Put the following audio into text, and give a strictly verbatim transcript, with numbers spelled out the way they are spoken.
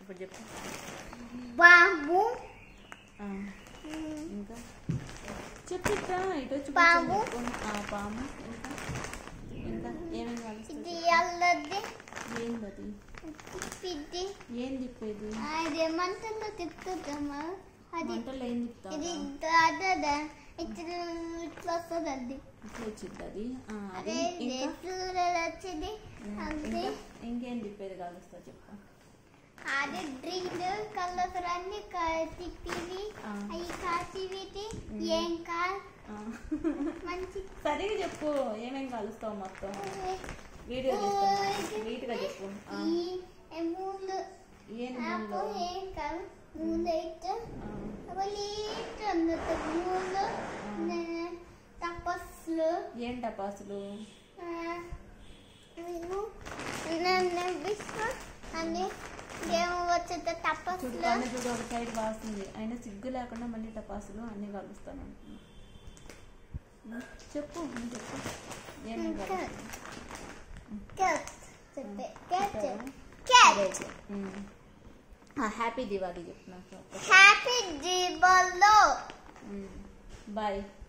ఇప్పుడు చెప్పు. పాము. ఇంకా చెప్పు. ఇట్లా ఇటు వచ్చి పాము. పాము. ఇంకా ఇంకా ఏమేమి కాలుస్తావు? ఏందది? ఏంది ఏం తిప్పేది? అది మంటల్లో తిప్పుతామా? అది మంటల్లో ఏం తిప్పుతావు? ఇది అదే ఇట్లా ఇట్లా వస్తుంది. అది ఇట్లా వచ్చింది. అది అదే వచ్చింది. అంతే. ఇంకేం తిప్పేది కాలుస్తావు చెప్పు. అది డ్రింక్ కలర్స్ అన్ని తిప్పివి అవి కాసివి ఏం కాదు మంచి సరిగా చెప్పు. ఏమేమి కలుస్తావు మొత్తం? వీడియో తీస్తాను. నీట్గా చెప్పు. మూడు ఏం ఏం కాదు. మూడు అయితే మూడు టపాసులు. ఏం టపాసులు? అని ఏమో వచ్చే టపాసులు. చూడు ఒక సైడ్ వాస్తుంది. అయినా సిగ్గు లేకుండా మళ్ళీ టపాసులు అన్ని కలుస్తాను అంటున్నా. చెప్పు చెప్పు. ఏమేమి హ్యాపీ దివాళీ చెప్పు నాకు. హ్యాపీ దివాళీ. బాయ్.